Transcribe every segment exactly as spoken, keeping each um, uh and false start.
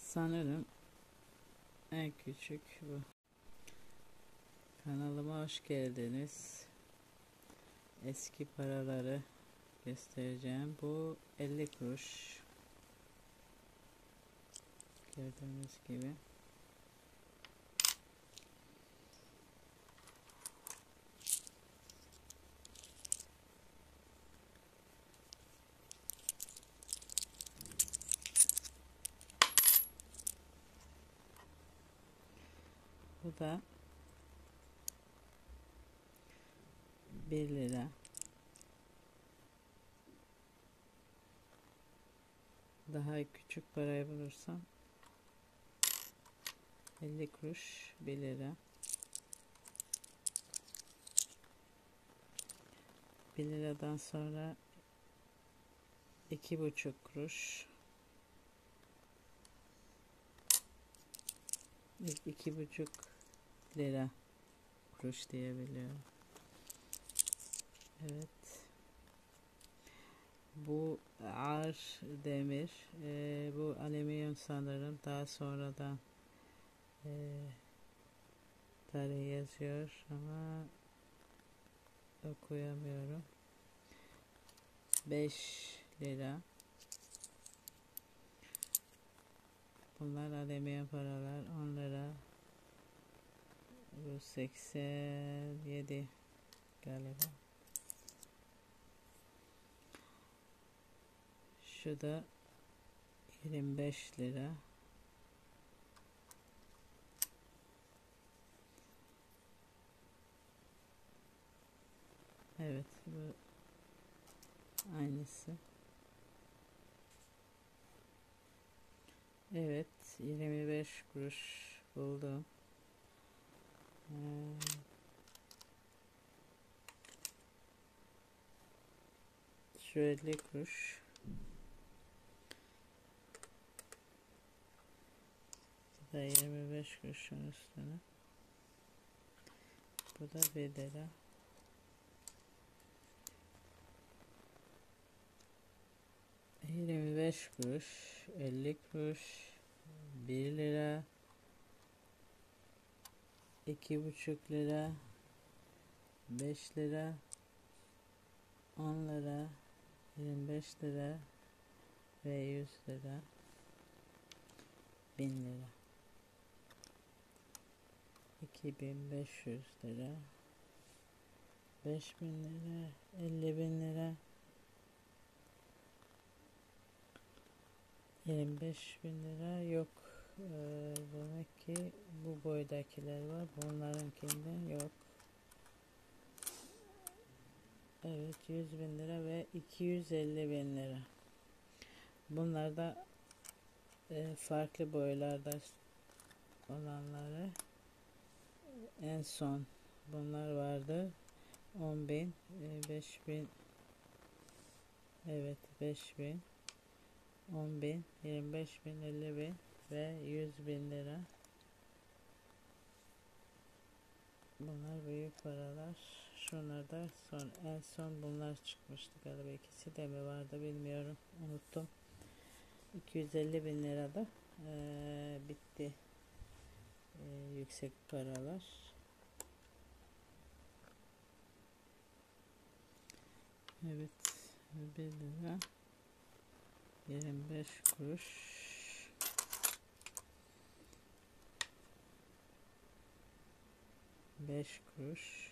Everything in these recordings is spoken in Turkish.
Sanırım en küçük bu. Kanalıma hoş geldiniz. Eski paraları göstereceğim. Bu elli kuruş. Gördüğünüz gibi. Bu da bir lira. Daha küçük parayı bulursam elli kuruş, bir lira. bir liradan sonra iki buçuk kuruş. İlk iki buçuk lira kuruş diyebiliyorum. Evet. Bu ağır demir. Ee, bu alüminyum sanırım. Daha sonradan e, tarih yazıyor ama okuyamıyorum. beş lira. Bunlar alüminyum paralar. on lira. Bu seksen yedi galiba. Şu da yirmi beş lira. Evet, bu aynısı. Evet, yirmi beş kuruş buldum. Ee, şu elli kuruş. Bu da yirmi beş kuruşun üstüne. Bu da bir lira. yirmi beş kuruş, elli kuruş, bir lira, iki buçuk lira, beş lira, on lira, yirmi beş lira ve yüz lira, bin lira, iki bin beş yüz lira, beş bin lira, elli bin lira, yirmi beş bin lira yok. Ee, demek ki bu boydakiler var. Bunlarınkinde yok. Evet, yüz bin lira ve iki yüz elli bin lira. Bunlar da e, farklı boylarda olanları. En son bunlar vardı. on bin, beş bin, evet beş bin, on bin, yirmi beş bin, elli bin ve yüz bin lira. Bunlar büyük paralar. Şunlar da son, en son bunlar çıkmıştı galiba. İkisi de mi vardı bilmiyorum. Unuttum. iki yüz elli bin lirada ee, bitti. Ee, yüksek paralar. Evet. bir lira. yirmi beş kuruş. beş kuruş.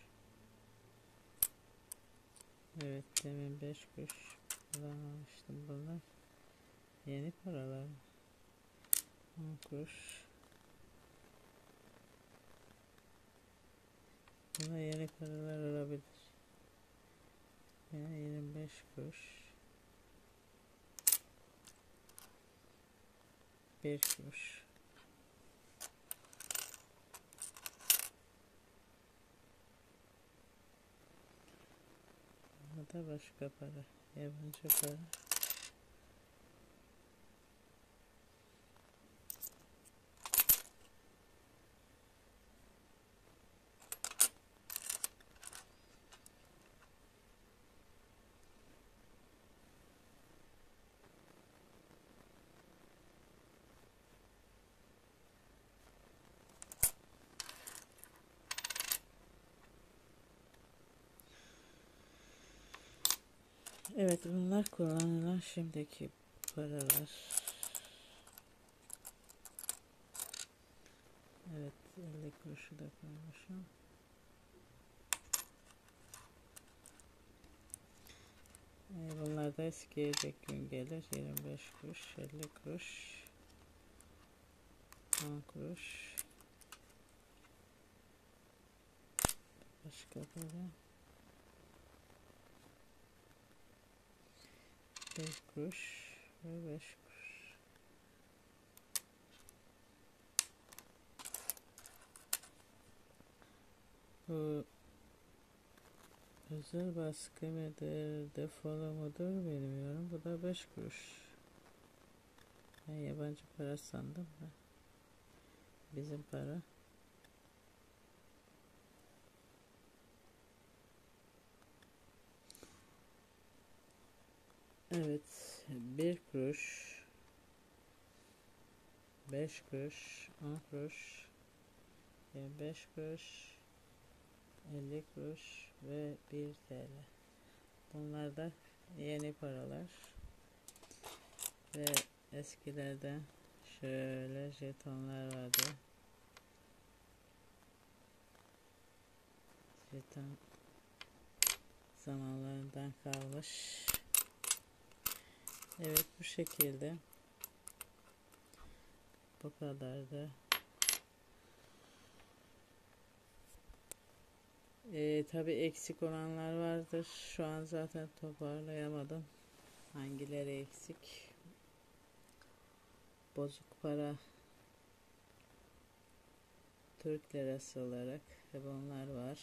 Evet, demin beş kuruş kullanmamıştım bunlar. Yeni paralar. on kuruş. Bunlar yeni paralar olabilir. Yani yirmi beş kuruş. bir kuruş. Bu da başka para. Yabancı para. Evet, bunlar kullanılan şimdiki paralar. Evet, elli kuruşu da koymuşum. Ee, bunlar da eskiyecek gün gelir. yirmi beş kuruş, elli kuruş, on kuruş. Başka para. bir kuruş ve beş kuruş. Bu özel baskı mıdır, defolu mudur bilmiyorum. Bu da beş kuruş. Ben yabancı para sandım da. Bizim para. Evet, bir kuruş, beş kuruş, on kuruş, yirmi beş kuruş, elli kuruş ve bir T L. Bunlar da yeni paralar. Ve eskilerde şöyle jetonlar vardı. Jeton zamanlarından kalmış. Evet, bu şekilde. Bu kadardı. Ee, tabi eksik olanlar vardır. Şu an zaten toparlayamadım. Hangileri eksik? Bozuk para Türk lirası olarak bunlar var.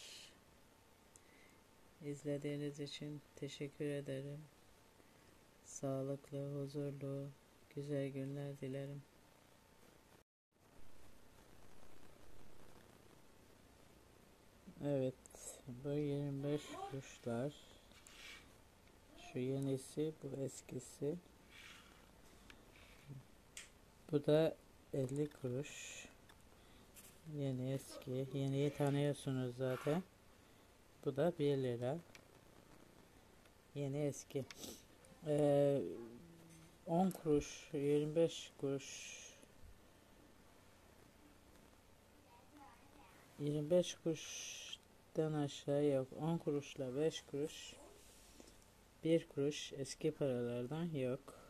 İzlediğiniz için teşekkür ederim. Sağlıklı, huzurlu, güzel günler dilerim. Evet, bu yirmi beş kuruşlar. Şu yenisi, bu eskisi. Bu da elli kuruş. Yeni eski. Yeniyi tanıyorsunuz zaten. Bu da bir lira. Yeni eski. Ee, on kuruş, yirmi beş kuruş. yirmi beş kuruştan aşağı yok. on kuruşla beş kuruş. bir kuruş eski paralardan yok.